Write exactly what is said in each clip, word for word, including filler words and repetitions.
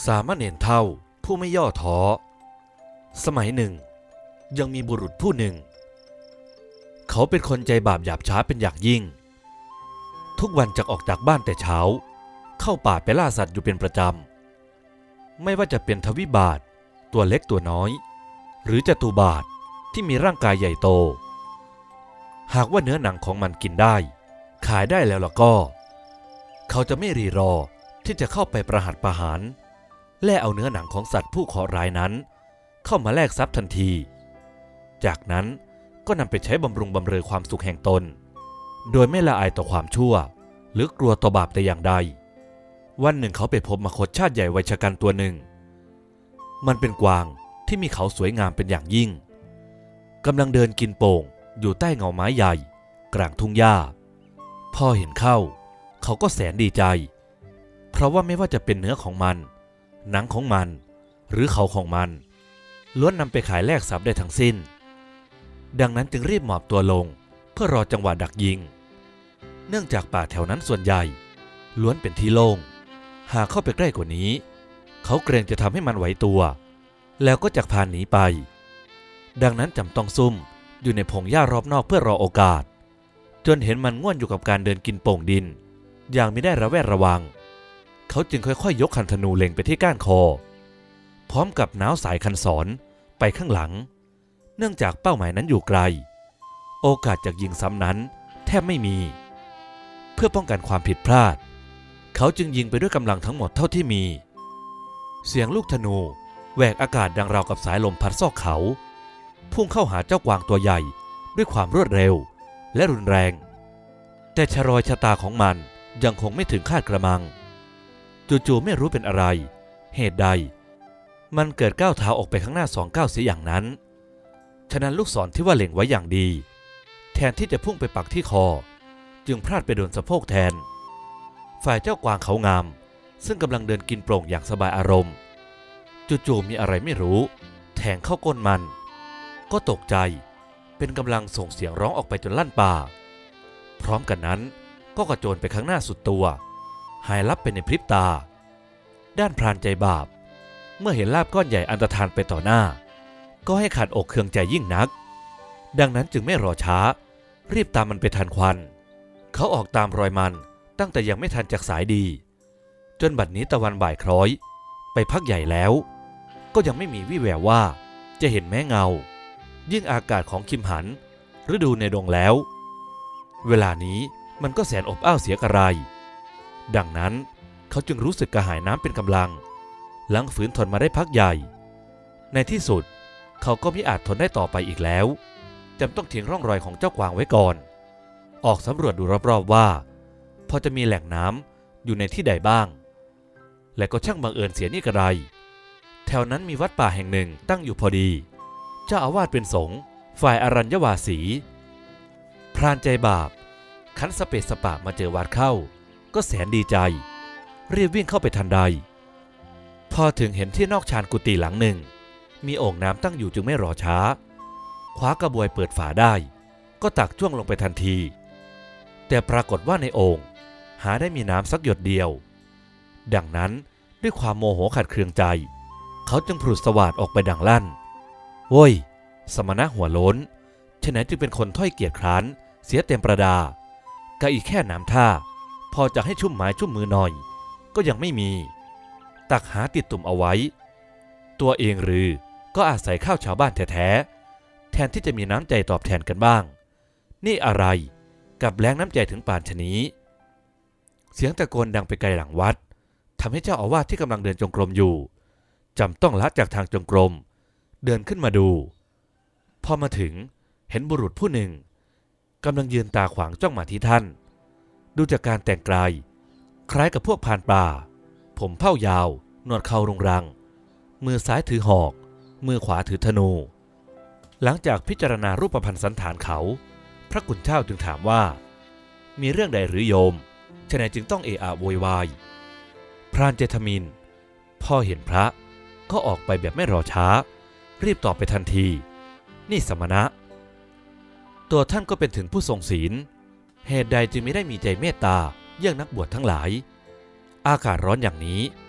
สามเณรเฒ่าผู้ไม่ย่อท้อสมัยหนึ่งยังมีบุรุษผู้หนึ่งเขาเป็นคนใจบาปหยาบช้าเป็นอย่างยิ่งทุกวันจะออกจากบ้านแต่เช้าเข้าป่าไปล่าสัตว์อยู่เป็นประจำไม่ว่าจะเป็นทวิบาทตัวเล็กตัวน้อยหรือจตุบาทที่มีร่างกายใหญ่โตหากว่าเนื้อหนังของมันกินได้ขายได้แล้วล่ะก็เขาจะไม่รีรอที่จะเข้าไปประหัตประหารแล่เอาเนื้อหนังของสัตว์ผู้เคราะห์ร้ายนั้นเข้ามาแลกทรัพย์ทันทีจากนั้นก็นำไปใช้บำรุงบำเรอความสุขแห่งตนโดยไม่ละอายต่อความชั่วหรือกลัวต่อบาปแต่อย่างใดวันหนึ่งเขาไปพบมคธชาติใหญ่วัยชกันตัวหนึ่งมันเป็นกวางที่มีเขาสวยงามเป็นอย่างยิ่งกำลังเดินกินโป่งอยู่ใต้เงาไม้ใหญ่กลางทุ่งหญ้าพอเห็นเข้าเขาก็แสนดีใจเพราะว่าไม่ว่าจะเป็นเนื้อของมันหนังของมันหรือเขาของมันล้วนนำไปขายแลกทรัพย์ได้ทั้งสิ้นดังนั้นจึงรีบหมอบตัวลงเพื่อรอจังหวะดักยิงเนื่องจากป่าแถวนั้นส่วนใหญ่ล้วนเป็นที่โล่งหากเข้าไปใกล้กว่านี้เขาเกรงจะทำให้มันไหวตัวแล้วก็จักพาหนีไปดังนั้นจำต้องซุ่มอยู่ในพงหญ้ารอบนอกเพื่อรอโอกาสจนเห็นมันง่วนอยู่กับการเดินกินโป่งดินอย่างไม่ได้ระแวดระวังเขาจึงค่อยๆยกคันธนูเล็งไปที่ก้านคอพร้อมกับน้าวสายคันศรไปข้างหลังเนื่องจากเป้าหมายนั้นอยู่ไกลโอกาสจากยิงซ้ำนั้นแทบไม่มีเพื่อป้องกันความผิดพลาดเขาจึงยิงไปด้วยกำลังทั้งหมดเท่าที่มีเสียงลูกธนูแหวกอากาศดังราวกับสายลมพัดซอกเขาพุ่งเข้าหาเจ้ากวางตัวใหญ่ด้วยความรวดเร็วและรุนแรงแต่ชะรอยชะตาของมันยังคงไม่ถึงคาดกระมังจู่ๆไม่รู้เป็นอะไรเหตุใดมันเกิดก้าวเท้าออกไปข้างหน้าสองก้าวเสียอย่างนั้นฉะนั้นลูกศรที่ว่าเล็งไว้อย่างดีแทนที่จะพุ่งไปปักที่คอจึงพลาดไปโดนสะโพกแทนฝ่ายเจ้ากวางเขางามซึ่งกำลังเดินกินโปร่งอย่างสบายอารมณ์จู่ๆมีอะไรไม่รู้แทงเข้าก้นมันก็ตกใจเป็นกำลังส่งเสียงร้องออกไปจนลั่นป่าพร้อมกันนั้นก็กระโจนไปข้างหน้าสุดตัวหายลับไปในพริบตาด้านพรานใจบาปเมื่อเห็นลาภก้อนใหญ่อันตรธานไปต่อหน้าก็ให้ขาดอกเคืองใจยิ่งนักดังนั้นจึงไม่รอช้ารีบตามมันไปทันควันเขาออกตามรอยมันตั้งแต่ยังไม่ทันจากสายดีจนบัดนี้ตะวันบ่ายคล้อยไปพักใหญ่แล้วก็ยังไม่มีวี่แววว่าจะเห็นแม้เงายิ่งอากาศของคิมหันฤดูในดงแล้วเวลานี้มันก็แสนอบอ้าวเสียกระไรดังนั้นเขาจึงรู้สึกกระหายน้ำเป็นกำลังหลังฝืนทนมาได้พักใหญ่ในที่สุดเขาก็มิอาจทนได้ต่อไปอีกแล้วจำต้องทิ้งร่องรอยของเจ้ากวางไว้ก่อนออกสำรวจดูรอบๆว่าพอจะมีแหล่งน้ำอยู่ในที่ใดบ้างและก็ช่างบังเอิญเสียนี่กระไรแถวนั้นมีวัดป่าแห่งหนึ่งตั้งอยู่พอดีเจ้าอาวาสเป็นสงฆ์ฝ่ายอรัญญวาสีพรานใจบาปขันสเปะสปะมาเจอวัดเข้าก็แสนดีใจรีบวิ่งเข้าไปทันใดพอถึงเห็นที่นอกชานกุฏิหลังหนึ่งมีโอ่งน้ำตั้งอยู่จึงไม่รอช้าคว้ากระบวยเปิดฝาได้ก็ตักจ้วงลงไปทันทีแต่ปรากฏว่าในโอ่งหาได้มีน้ำสักหยดเดียวดังนั้นด้วยความโมโหขัดเคืองใจเขาจึงผุดสวาดออกไปดังลั่นโว้ยสมณะหัวโล้นฉะนั้นจึงเป็นคนถ้อยเกียจคร้านเสียเต็มประดากะอีกแค่น้ำท่าพอจะให้ชุ่มไม้ชุ่มมือหน่อยก็ยังไม่มีตักหาติดตุ่มเอาไว้ตัวเองหรือก็อาศัยข้าวชาวบ้านแท้ๆแทนที่จะมีน้ำใจตอบแทนกันบ้างนี่อะไรกับแรงน้ำใจถึงป่านชะนี้เสียงตะโกนดังไปไกลหลังวัดทำให้เจ้าอาวาสที่กำลังเดินจงกรมอยู่จำต้องละจากทางจงกรมเดินขึ้นมาดูพอมาถึงเห็นบุรุษผู้หนึ่งกำลังยืนตาขวางจ้องมาที่ท่านดูจากการแต่งกายคล้ายกับพวกพรานป่าผมเผ้ายาวหนวดเขารุงรังมือซ้ายถือหอกมือขวาถือธนูหลังจากพิจารณารูปพรรณสันฐานเขาพระกุณเจ้าจึงถามว่ามีเรื่องใดหรือโยมฉะนั้นจึงต้องเอะอะโวยวายพรานเจษมินพอเห็นพระก็ออกไปแบบไม่รอช้ารีบตอบไปทันทีนี่สมณะตัวท่านก็เป็นถึงผู้ทรงศีลเหตุใดจึงไม่ได้มีใจเมตตาเยี่ยงนักบวชทั้งหลายอากาศร้อนอย่างนี้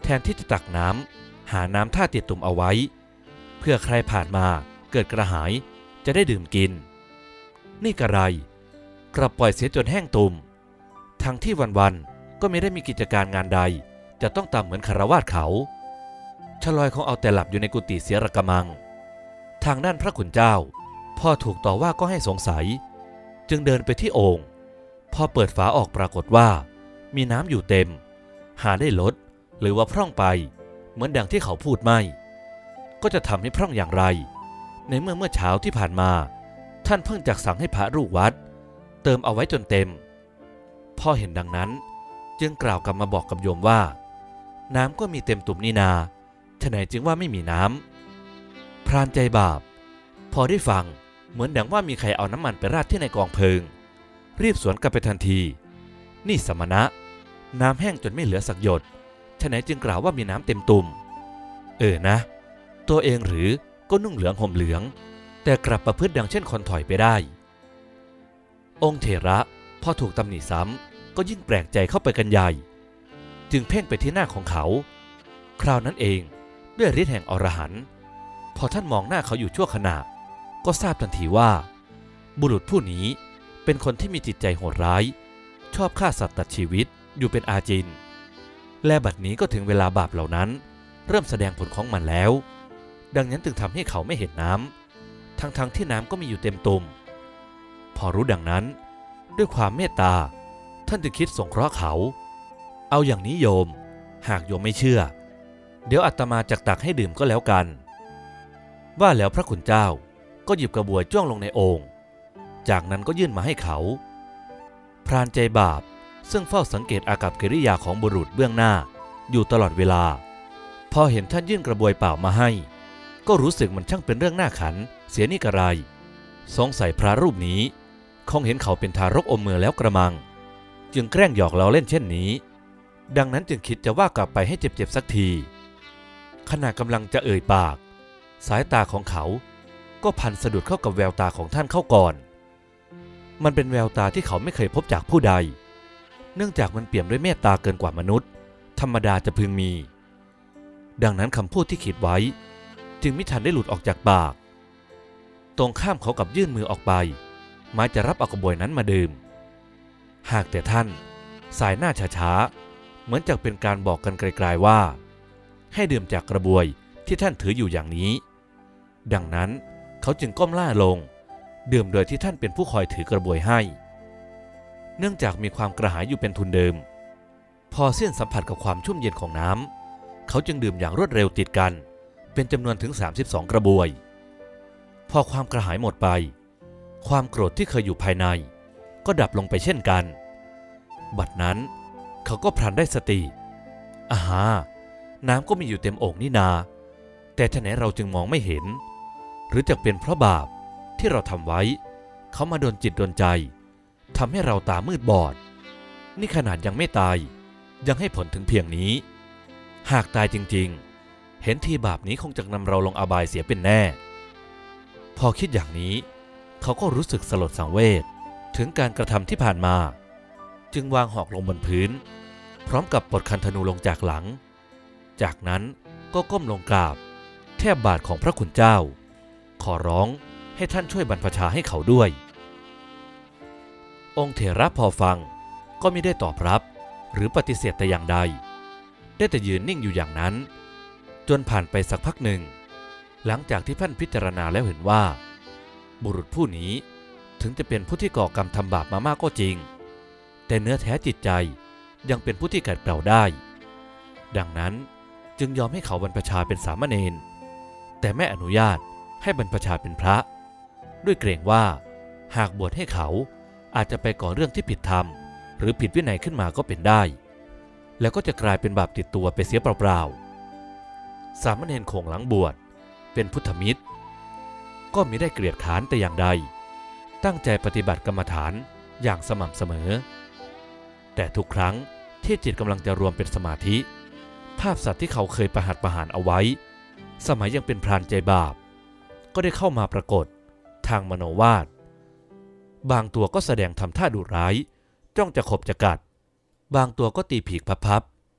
แทนที่จะตักน้ำหาน้ำท่าติดตุ่มเอาไว้เพื่อใครผ่านมาเกิดกระหายจะได้ดื่มกินนี่กระไรกลับปล่อยเสียจนแห้งตุ่มทั้งที่วันๆก็ไม่ได้มีกิจการงานใดจะต้องตามเหมือนคารวาสเขาชลอยคงเอาแต่หลับอยู่ในกุฏิเสียระกำมังทางด้านพระขุนเจ้าพอถูกต่อว่าก็ให้สงสัยจึงเดินไปที่โอ่งพอเปิดฝาออกปรากฏว่ามีน้ำอยู่เต็มหาได้ลดหรือว่าพร่องไปเหมือนดังที่เขาพูดไม่ก็จะทำให้พร่องอย่างไรในเมื่อเมื่อเช้าที่ผ่านมาท่านเพิ่งจักสั่งให้พระลูกวัดเติมเอาไว้จนเต็มพอเห็นดังนั้นจึงกล่าวกลับมาบอกกับโยมว่าน้ำก็มีเต็มตุ่มนี่นาฉะไหนจึงว่าไม่มีน้ำพรานใจบาปพอได้ฟังเหมือนดังว่ามีใครเอาน้ำมันไปราดที่ในกองเพลิงรีบสวนกลับไปทันทีนี่สมณะน้ำแห้งจนไม่เหลือสักหยดฉะไหนจึงกล่าวว่ามีน้ำเต็มตุ่มเออนะตัวเองหรือก็นุ่งเหลืองห่มเหลืองแต่กลับประพฤติดังเช่นคนถอยไปได้องค์เถระพอถูกตำหนิซ้ำก็ยิ่งแปลกใจเข้าไปกันใหญ่จึงเพ่งไปที่หน้าของเขาคราวนั้นเองด้วยฤทธิ์แห่งอรหันต์พอท่านมองหน้าเขาอยู่ชั่วขณะก็ทราบทันทีว่าบุรุษผู้นี้เป็นคนที่มีจิตใจโหดร้ายชอบฆ่าสัตว์ตัดชีวิตอยู่เป็นอาจินและบัดนี้ก็ถึงเวลาบาปเหล่านั้นเริ่มแสดงผลของมันแล้วดังนั้นจึงทำให้เขาไม่เห็นน้ำทั้งๆ ท, ที่น้ำก็มีอยู่เต็มตุ่มพอรู้ดังนั้นด้วยความเมตตาท่านจึงคิดสงเคราะห์เขาเอาอย่างนี้โยมหากโยมไม่เชื่อเดี๋ยวอาตมาจักตักให้ดื่มก็แล้วกันว่าแล้วพระขุนเจ้าก็หยิบกระบวยจ้วงลงในโอ่งจากนั้นก็ยื่นมาให้เขาพรานใจบาปซึ่งเฝ้าสังเกตอากัปกิริยาของบุรุษเบื้องหน้าอยู่ตลอดเวลาพอเห็นท่านยื่นกระบวยเปล่ามาให้ก็รู้สึกมันช่างเป็นเรื่องน่าขันเสียนี่กระไรสงสัยพระรูปนี้คงเห็นเขาเป็นทารกอมมือแล้วกระมังจึงแกล้งหยอกเราเล่นเช่นนี้ดังนั้นจึงคิดจะว่ากลับไปให้เจ็บๆสักทีขณะกำลังจะเอ่ยปากสายตาของเขาก็พันสะดุดเข้ากับแววตาของท่านเข้าก่อนมันเป็นแววตาที่เขาไม่เคยพบจากผู้ใดเนื่องจากมันเปี่ยมด้วยเมตตาเกินกว่ามนุษย์ธรรมดาจะพึงมีดังนั้นคำพูดที่คิดไว้จึงไม่ทันได้หลุดออกจากปากตรงข้ามเขากับยื่นมือออกไปหมายจะรับเอากระบวยนั้นมาดื่มหากแต่ท่านสายหน้าช้าๆเหมือนจะเป็นการบอกกันไกลๆว่าให้ดื่มจากกระบวยที่ท่านถืออยู่อย่างนี้ดังนั้นเขาจึงก้มหน้าลงดื่มโดยที่ท่านเป็นผู้คอยถือกระบวยให้เนื่องจากมีความกระหายอยู่เป็นทุนเดิมพอเส้นสัมผัสกับความชุ่มเย็นของน้ำเขาจึงดื่มอย่างรวดเร็วติดกันเป็นจำนวนถึงสามสิบสองกระบวยพอความกระหายหมดไปความโกรธที่เคยอยู่ภายในก็ดับลงไปเช่นกันบัดนั้นเขาก็พลันได้สติอาฮาน้ำก็มีอยู่เต็มโอ่งนี่นาแต่ฉะไหนเราจึงมองไม่เห็นหรือจะเป็นเพราะบาปที่เราทำไว้เขามาโดนจิตโดนใจทำให้เราตามืดบอดนี่ขนาดยังไม่ตายยังให้ผลถึงเพียงนี้หากตายจริงๆเห็นทีบาปนี้คงจะนำเราลงอบายเสียเป็นแน่พอคิดอย่างนี้เขาก็รู้สึกสลดสังเวชถึงการกระทำที่ผ่านมาจึงวางหอกลงบนพื้นพร้อมกับปลดคันธนูลงจากหลังจากนั้นก็ก้มลงกราบแทบบาทของพระคุณเจ้าขอร้องให้ท่านช่วยบรรพชาให้เขาด้วยองค์เถระพอฟังก็ไม่ได้ตอบรับหรือปฏิเสธแต่อย่างใดได้แต่ยืนนิ่งอยู่อย่างนั้นจนผ่านไปสักพักหนึ่งหลังจากที่ท่านพิจารณาแล้วเห็นว่าบุรุษผู้นี้ถึงจะเป็นผู้ที่ก่อกรรมทำบาปมามากก็จริงแต่เนื้อแท้จิตใจยังเป็นผู้ที่กัดเกลาได้ดังนั้นจึงยอมให้เขาบรรพชาเป็นสามเณรแต่ไม่อนุญาตให้บรรพชาเป็นพระด้วยเกรงว่าหากบวชให้เขาอาจจะไปก่อเรื่องที่ผิดธรรมหรือผิดวินัยขึ้นมาก็เป็นได้แล้วก็จะกลายเป็นบาปติดตัวไปเสียเปล่าๆสามเณรคงหลังบวชเป็นพุทธมิตรก็มิได้เกลียดค้านแต่อย่างใดตั้งใจปฏิบัติกรรมฐานอย่างสม่ำเสมอแต่ทุกครั้งที่จิตกำลังจะรวมเป็นสมาธิภาพสัตว์ที่เขาเคยประหัตประหารเอาไว้สมัยยังเป็นพรานใจบาปก็ได้เข้ามาปรากฏทางมโนวาทบางตัวก็แสดงทำท่าดุร้ายจ้องจะขบจะกัดบางตัวก็ตีผีกพับๆ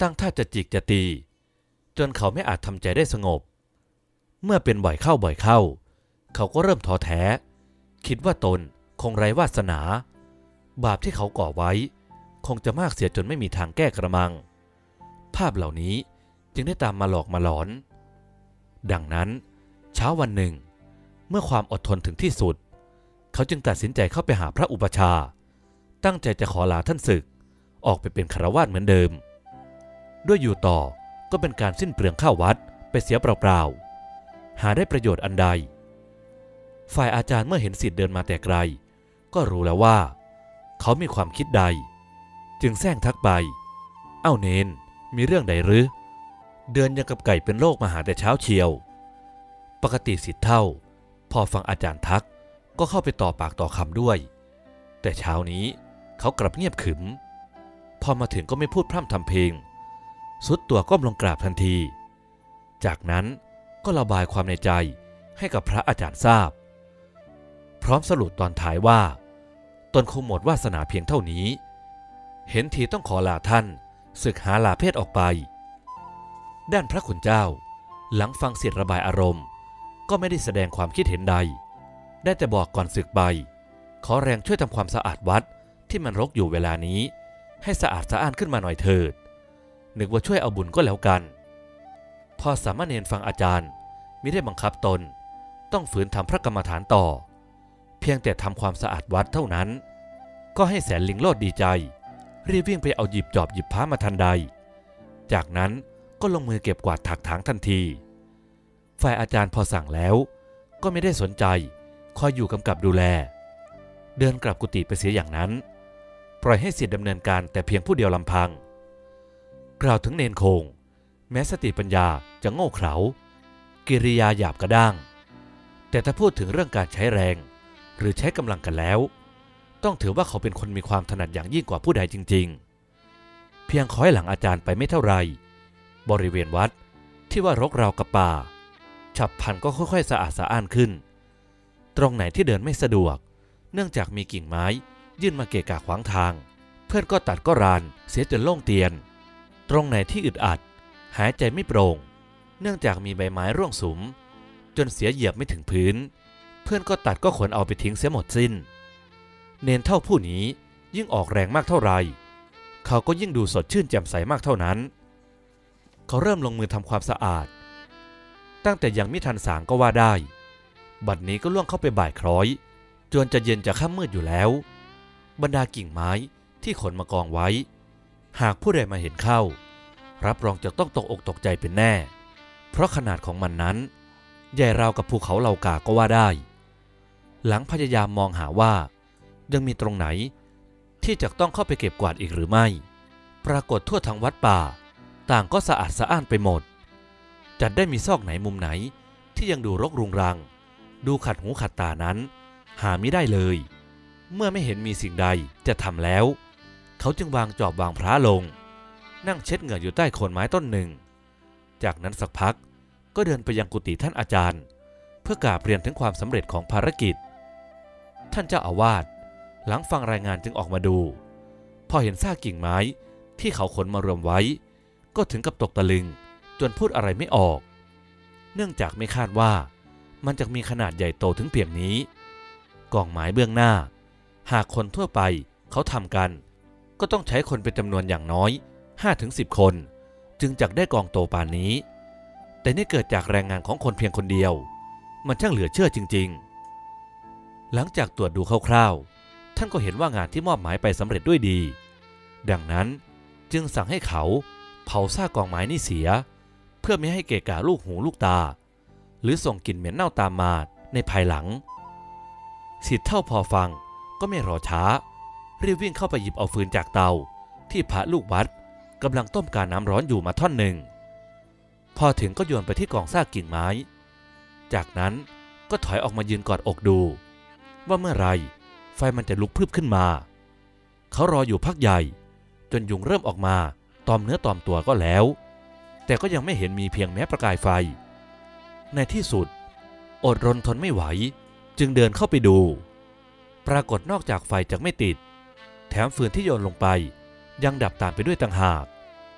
ตั้งท่าจะจิกจะตีจนเขาไม่อาจทำใจได้สงบเมื่อเป็นบ่อยเข้าบ่อยเข้าเขาก็เริ่มท้อแท้คิดว่าตนคงไร้วาสนาบาปที่เขาก่อไว้คงจะมากเสียจนไม่มีทางแก้กระมังภาพเหล่านี้จึงได้ตามมาหลอกมาหลอนดังนั้นเช้าวันหนึ่งเมื่อความอดทนถึงที่สุดเขาจึงตัดสินใจเข้าไปหาพระอุปชาตั้งใจจะขอลาท่านศึกออกไปเป็นฆราวาสเหมือนเดิมด้วยอยู่ต่อก็เป็นการสิ้นเปลืองข้าววัดไปเสียเปล่าๆหาได้ประโยชน์อันใดฝ่ายอาจารย์เมื่อเห็นศิษย์เดินมาแต่ไกลก็รู้แล้วว่าเขามีความคิดใดจึงแซงทักไปเอ้าเนนมีเรื่องใดหรือเดินยังกับไก่เป็นโรคมาหาแต่เช้าเชียวปกติศิษย์เท่าพอฟังอาจารย์ทักก็เข้าไปต่อปากต่อคำด้วยแต่เช้านี้เขากลับเงียบขึมพอมาถึงก็ไม่พูดพร่ำทำเพลงสุดตัวก้มลงกราบทันทีจากนั้นก็ระบายความในใจให้กับพระอาจารย์ทราบพร้อมสรุปตอนท้ายว่าตนคงหมดวาสนาเพียงเท่านี้เห็นทีต้องขอลาท่านศึกหาลาเพศออกไปด้านพระคุณเจ้าหลังฟังเสียงระบายอารมณ์ก็ไม่ได้แสดงความคิดเห็นใดได้แต่บอกก่อนศึกไปขอแรงช่วยทำความสะอาดวัดที่มันรกอยู่เวลานี้ให้สะอาดสะอ้านขึ้นมาหน่อยเถิดนึกว่าช่วยเอาบุญก็แล้วกันพอสามเณรฟังอาจารย์มิได้บังคับตนต้องฝืนทำพระกรรมฐานต่อเพียงแต่ทำความสะอาดวัดเท่านั้นก็ให้แสนลิงโลดดีใจรีบวิ่งไปเอาหยิบจอบหยิบพ้ามาทันใดจากนั้นก็ลงมือเก็บกวาดถักถางทันทีฝ่ายอาจารย์พอสั่งแล้วก็ไม่ได้สนใจคอยอยู่กำกับดูแลเดินกลับกุฏิไปเสียอย่างนั้นปล่อยให้ศิษย์ดำเนินการแต่เพียงผู้เดียวลำพังกล่าวถึงเนนคงแม้สติปัญญาจะโง่เขลากิริยาหยาบกระด้างแต่ถ้าพูดถึงเรื่องการใช้แรงหรือใช้กำลังกันแล้วต้องถือว่าเขาเป็นคนมีความถนัดอย่างยิ่งกว่าผู้ใดจริงๆเพียงคอยหลังอาจารย์ไปไม่เท่าไรบริเวณวัดที่ว่ารกราวกับป่าฉับพลันก็ค่อยๆสะอาดสะอ้านขึ้นตรงไหนที่เดินไม่สะดวกเนื่องจากมีกิ่งไม้ยื่นมาเกะกะขวางทางเพื่อนก็ตัดก็รานเสียจนโล่งเตียนตรงไหนที่อึดอัดหายใจไม่โปร่งเนื่องจากมีใบไม้ร่วงสุมจนเสียเหยียบไม่ถึงพื้นเพื่อนก็ตัดก็ขนเอาไปทิ้งเสียหมดสิ้นเนนเท่าผู้นี้ยิ่งออกแรงมากเท่าไรเขาก็ยิ่งดูสดชื่นแจ่มใสมากเท่านั้นเขาเริ่มลงมือทำความสะอาดตั้งแต่ยังไม่ทันสางก็ว่าได้บัดนี้ก็ล่วงเข้าไปบ่ายคล้อยจนจะเย็นจะค่ำมืดอยู่แล้วบรรดากิ่งไม้ที่ขนมากองไว้หากผู้ใดมาเห็นเข้ารับรองจะต้องตกอกตกใจเป็นแน่เพราะขนาดของมันนั้นใหญ่ราวกับภูเขาเหล่ากาก็ว่าได้หลังพยายามมองหาว่ายังมีตรงไหนที่จะต้องเข้าไปเก็บกวาดอีกหรือไม่ปรากฏทั่วทั้งวัดป่าต่างก็สะอาดสะอ้านไปหมดจัดได้มีซอกไหนมุมไหนที่ยังดูรกรุงรังดูขัดหูขัดตานั้นหาไม่ได้เลยเมื่อไม่เห็นมีสิ่งใดจะทำแล้วเขาจึงวางจอบวางพระลงนั่งเช็ดเหงื่ออยู่ใต้โคนไม้ต้นหนึ่งจากนั้นสักพักก็เดินไปยังกุฏิท่านอาจารย์เพื่อกราบเรียนถึงความสำเร็จของภารกิจท่านเจ้าอาวาสหลังฟังรายงานจึงออกมาดูพอเห็นซากกิ่งไม้ที่เขาขนมารวมไว้ก็ถึงกับตกตะลึงจนพูดอะไรไม่ออกเนื่องจากไม่คาดว่ามันจะมีขนาดใหญ่โตถึงเพียงนี้กองไม้เบื้องหน้าหากคนทั่วไปเขาทำกันก็ต้องใช้คนเป็นจำนวนอย่างน้อย ห้าถึงสิบ คนจึงจักได้กองโตป่านนี้แต่นี่เกิดจากแรงงานของคนเพียงคนเดียวมันช่างเหลือเชื่อจริงๆหลังจากตรวจดูคร่าวๆท่านก็เห็นว่างานที่มอบหมายไปสำเร็จด้วยดีดังนั้นจึงสั่งให้เขาเผาซากกองไม้นี่เสียเพื่อไม่ให้เกะกะลูกหูลูกตาหรือส่งกลิ่นเหม็นเน่าตามมาในภายหลังศิษย์เท่าพอฟังก็ไม่รอช้ารีบวิ่งเข้าไปหยิบเอาฟืนจากเตาที่พระลูกวัดกำลังต้มกาน้ำร้อนอยู่มาท่อนหนึ่งพอถึงก็โยนไปที่กองซากกิ่งไม้จากนั้นก็ถอยออกมายืนกอดอกดูว่าเมื่อไรไฟมันจะลุกพรึบขึ้นมาเขารออยู่พักใหญ่จนยุงเริ่มออกมาตอมเนื้อตอมตัวก็แล้วแต่ก็ยังไม่เห็นมีเพียงแม้ประกายไฟในที่สุดอดรนทนไม่ไหวจึงเดินเข้าไปดูปรากฏนอกจากไฟจะไม่ติดแถมฟืนที่โยนลงไปยังดับตามไปด้วยต่างหาก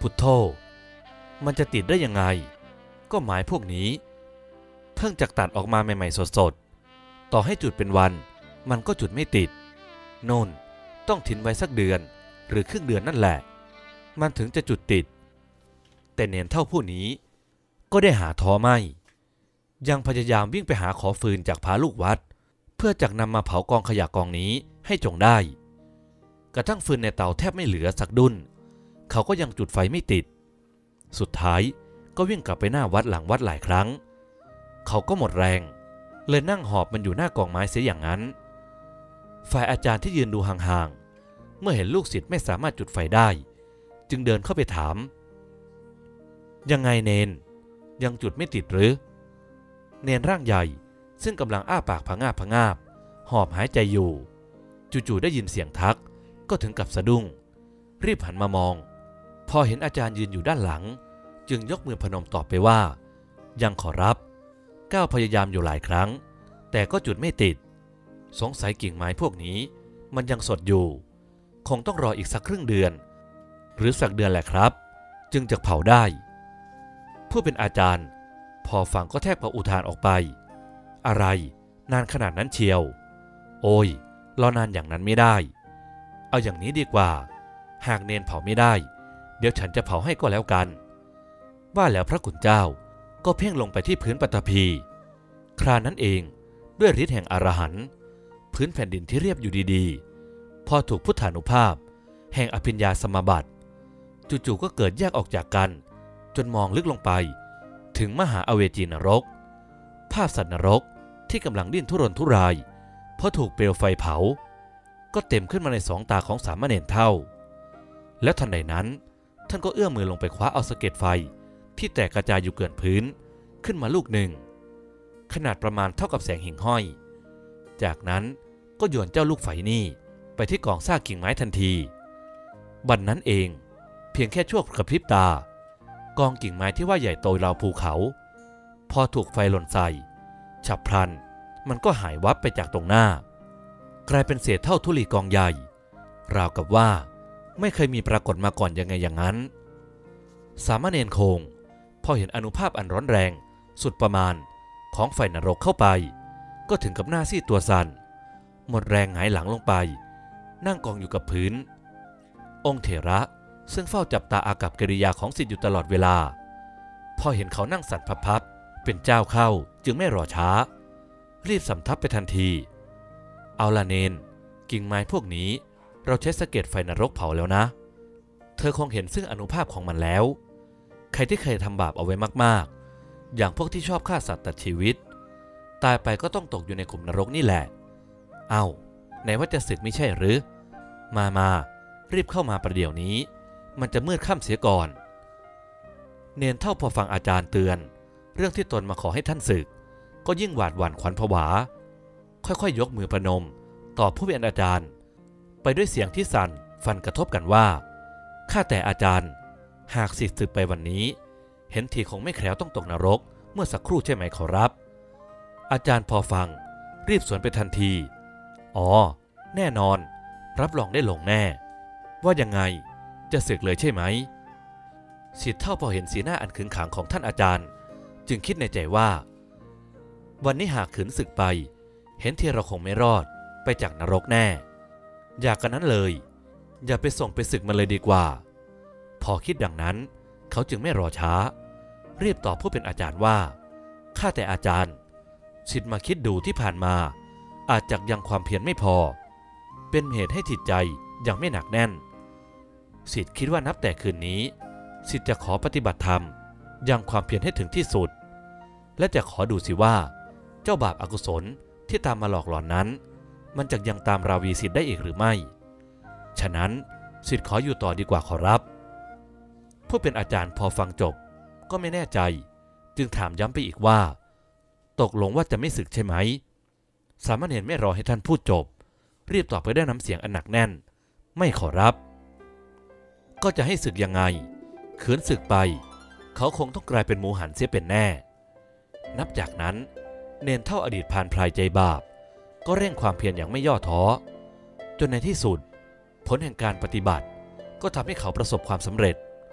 พุทโธมันจะติดได้ยังไงก็หมายพวกนี้เพิ่งจากตัดออกมาใหม่ๆสดๆต่อให้จุดเป็นวันมันก็จุดไม่ติดโน่นต้องทิ้งไว้สักเดือนหรือครึ่งเดือนนั่นแหละมันถึงจะจุดติดแต่เนนเท่าผู้นี้ก็ได้หาท้อไม่ยังพยายามวิ่งไปหาขอฟืนจากพาลูกวัดเพื่อจักนำมาเผากองขยะกองนี้ให้จงได้กระทั่งฟืนในเตาแทบไม่เหลือสักดุ้นเขาก็ยังจุดไฟไม่ติดสุดท้ายก็วิ่งกลับไปหน้าวัดหลังวัดหลายครั้งเขาก็หมดแรงเลยนั่งหอบมันอยู่หน้ากองไม้เสียอย่างนั้นฝ่ายอาจารย์ที่ยืนดูห่างๆเมื่อเห็นลูกศิษย์ไม่สามารถจุดไฟได้จึงเดินเข้าไปถามยังไงเนนยังจุดไม่ติดหรือเนนร่างใหญ่ซึ่งกำลังอ้าปากผงาบผงาบหอบหายใจอยู่จู่ๆได้ยินเสียงทักก็ถึงกับสะดุ้งรีบหันมามองพอเห็นอาจารย์ยืนอยู่ด้านหลังจึงยกมือพนมตอบไปว่ายังขอรับก้าวพยายามอยู่หลายครั้งแต่ก็จุดไม่ติดสงสัยกิ่งไม้พวกนี้มันยังสดอยู่คงต้องรออีกสักครึ่งเดือนหรือสักเดือนแหละครับจึงจะเผาได้ผู้เป็นอาจารย์พอฟังก็แทบจะอุทานออกไปอะไรนานขนาดนั้นเชียวโอ้ยรอนานอย่างนั้นไม่ได้เอาอย่างนี้ดีกว่าหากเนนเผาไม่ได้เดี๋ยวฉันจะเผาให้ก็แล้วกันว่าแล้วพระขุนเจ้าก็เพ่งลงไปที่พื้นปฐพีครานั้นเองด้วยฤทธิ์แห่งอรหันต์พื้นแผ่นดินที่เรียบอยู่ดีๆพอถูกพุทธานุภาพแห่งอภิญญาสมาบัติจู่ๆก็เกิดแยกออกจากกันจนมองลึกลงไปถึงมหาอเวจีนรกภาพสัตว์นรกที่กำลังดิ้นทุรนทุรายเพราะถูกเปลวไฟเผาก็เต็มขึ้นมาในสองตาของสามเณรเท่าและทันใดนั้นท่านก็เอื้อมมือลงไปคว้าเอาสะเก็ดไฟที่แตกกระจายอยู่เกลื่อนพื้นขึ้นมาลูกหนึ่งขนาดประมาณเท่ากับแสงหิ่งห้อยจากนั้นก็โยนเจ้าลูกไฟนี่ไปที่กองซากกิ่งไม้ทันทีบัด น, นั้นเองเพียงแค่ชั่วกระพริบตากองกิ่งไม้ที่ว่าใหญ่โตราวภูเขาพอถูกไฟหล่นใส่ฉับพลันมันก็หายวับไปจากตรงหน้ากลายเป็นเศษเท่าธุลีกองใหญ่ราวกับว่าไม่เคยมีปรากฏมาก่อนยังไงอย่างนั้นสามเณรคงพอเห็นอานุภาพอันร้อนแรงสุดประมาณของไฟนรกเข้าไปก็ถึงกับหน้าซีดตัวสั่นหมดแรงหงายหลังลงไปนั่งกองอยู่กับพื้นองค์เถระซึ่งเฝ้าจับตาอากัปกิริยาของศิษย์อยู่ตลอดเวลาพอเห็นเขานั่งสั่นพับๆเป็นเจ้าเข้าจึงไม่รอช้ารีบสำทับไปทันทีเอาละเนนกิ่งไม้พวกนี้เราใช้สะเก็ดไฟนรกเผาแล้วนะเธอคงเห็นซึ่งอนุภาพของมันแล้วใครที่เคยทำบาปเอาไว้มากๆอย่างพวกที่ชอบฆ่าสัตว์ตัดชีวิตตายไปก็ต้องตกอยู่ในขุมนรกนี่แหละเอ้าไหนว่าจะสึกไม่ใช่หรือมามารีบเข้ามาประเดี๋ยวนี้มันจะมืดค่ำเสียก่อนเนนเท่าพอฟังอาจารย์เตือนเรื่องที่ตนมาขอให้ท่านสึกก็ยิ่งหวาดหวั่นขวัญผวาค่อยๆ ยกมือประนมต่อผู้เป็นอาจารย์ไปด้วยเสียงที่สั่นฟันกระทบกันว่าข้าแต่อาจารย์หากศิษย์สึกไปวันนี้เห็นทีคงไม่แคล้วต้องตกนรกเมื่อสักครู่ใช่ไหมขอรับอาจารย์พอฟังรีบสวนไปทันทีอ๋อแน่นอนรับรองได้ลงแน่ว่ายังไงจะสึกเลยใช่ไหมศิษย์เท่าพอเห็นสีหน้าอันขึงขังของท่านอาจารย์จึงคิดในใจว่าวันนี้หากขืนสึกไปเห็นทีเราคงไม่รอดไปจากนรกแน่อยากกันนั้นเลยอย่าไปส่งไปสึกมาเลยดีกว่าพอคิดดังนั้นเขาจึงไม่รอช้ารีบตอบผู้เป็นอาจารย์ว่าข้าแต่อาจารย์ศิษย์มาคิดดูที่ผ่านมาอาจจะยังความเพียรไม่พอเป็นเหตุให้จิตใจยังไม่หนักแน่นศิษย์คิดว่านับแต่คืนนี้ศิษย์จะขอปฏิบัติธรรมยังความเพียรให้ถึงที่สุดและจะขอดูสิว่าเจ้าบาปอกุศลที่ตามมาหลอกหลอนนั้นมันจะยังตามราวีศิษย์ได้อีกหรือไม่ฉะนั้นศิษย์ขออยู่ต่อดีกว่าขอรับผู้เป็นอาจารย์พอฟังจบก็ไม่แน่ใจจึงถามย้ำไปอีกว่าตกลงว่าจะไม่สึกใช่ไหมสามเณรไม่รอให้ท่านพูดจบรีบตอบไปด้วยน้ำเสียงอันหนักแน่นไม่ขอรับก็จะให้สึกยังไงขืนสึกไปเขาคงต้องกลายเป็นหมูหันเสียเป็นแน่นับจากนั้นเนนเท่าอดีตพรานพรายใจบาปก็เร่งความเพียรอย่างไม่ย่อท้อจนในที่สุดผลแห่งการปฏิบัติก็ทำให้เขาประสบความสำเร็จ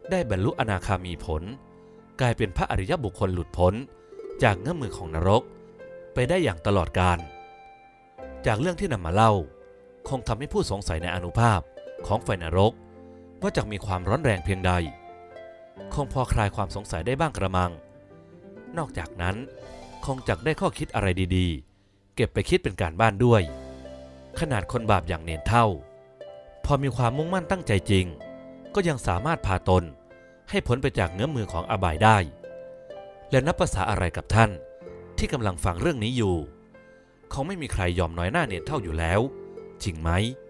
ได้บรรลุอนาคามีผลกลายเป็นพระอริยบุคคลหลุดพ้นจากเงื้อมมือของนรกไปได้อย่างตลอดกาลจากเรื่องที่นำมาเล่าคงทำให้ผู้สงสัยในอานุภาพของไฟนรกว่าจะมีความร้อนแรงเพียงใดคงพอคลายความสงสัยได้บ้างกระมังนอกจากนั้นคงจักได้ข้อคิดอะไรดีๆเก็บไปคิดเป็นการบ้านด้วยขนาดคนบาปอย่างเนนเท่าพอมีความมุ่งมั่นตั้งใจจริงก็ยังสามารถพาตนให้พ้นไปจากเงื้อมมือของอบายได้และนับภาษาอะไรกับท่านที่กำลังฟังเรื่องนี้อยู่คงไม่มีใครยอมน้อยหน้าเนนเท่าอยู่แล้วจริงไหม